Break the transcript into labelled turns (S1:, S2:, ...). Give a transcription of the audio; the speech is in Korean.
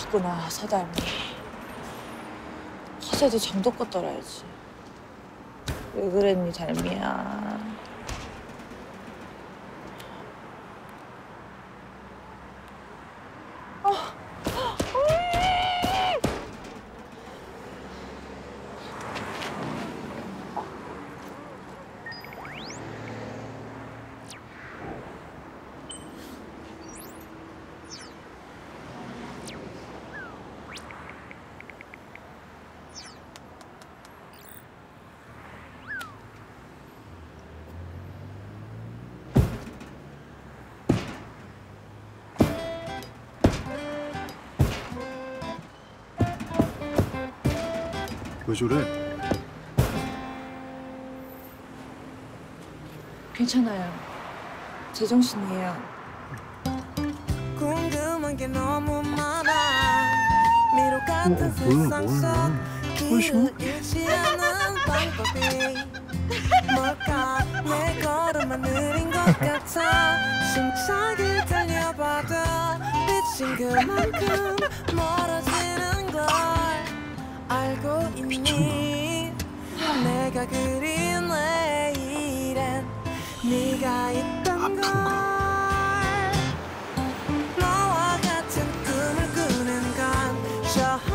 S1: 죽구나 서닮이. 허세도 정도껏 떨어야지. 왜 그랬니 닮이야.
S2: 왜 저래?
S1: 괜찮아요. 제정신이에요.
S3: 궁금한 게 너무 많아. 미로 같은 세상 속 길을 잃지 않는 방법이 뭘까? 내 걸음만 느린 것 같아. 심차게 달려봐도 미친 그만큼 멀어지는 걸 알고 있니? 내가 그린 내일엔 네가 있던 걸. 너와 같은 꿈을 꾸는 건 저